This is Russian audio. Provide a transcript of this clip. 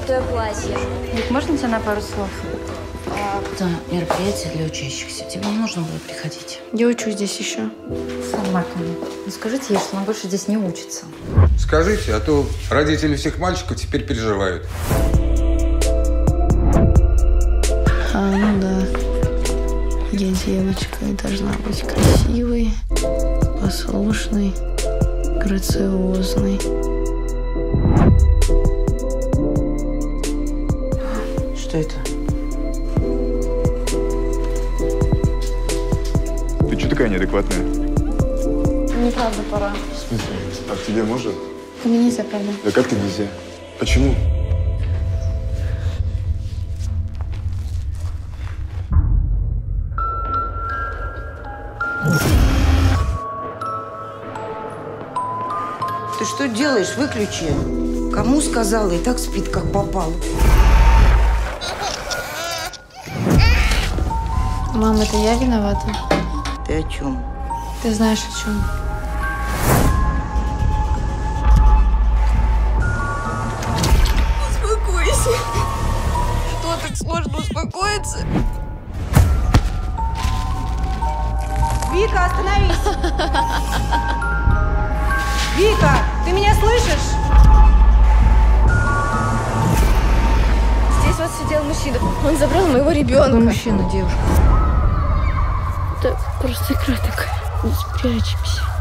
крутое платье. Вик, можно тебя на пару слов? Это мероприятие для учащихся. Тебе не нужно было приходить. Я учусь здесь еще. Светлана Марковна, ну скажите ей, что она больше здесь не учится. Скажите, а то родители всех мальчиков теперь переживают. Ну да. Я девочка и должна быть красивой, послушной, грациозной. Что это? Ты что такая неадекватная? Неправда, пора. В смысле? А к тебе можно? Ко мне нельзя, правда. Да как ты нельзя? Почему? Ты что делаешь? Выключи. Кому сказала? И так спит, как попало. Мам, это я виновата? Ты о чем? Ты знаешь, о чем. Успокойся. Что, так сложно успокоиться? Вика, остановись! Вика, ты меня слышишь? Здесь вот сидел мужчина. Он забрал моего ребенка. Какой мужчина, девушка? Это просто игра такая. Не спрячемся.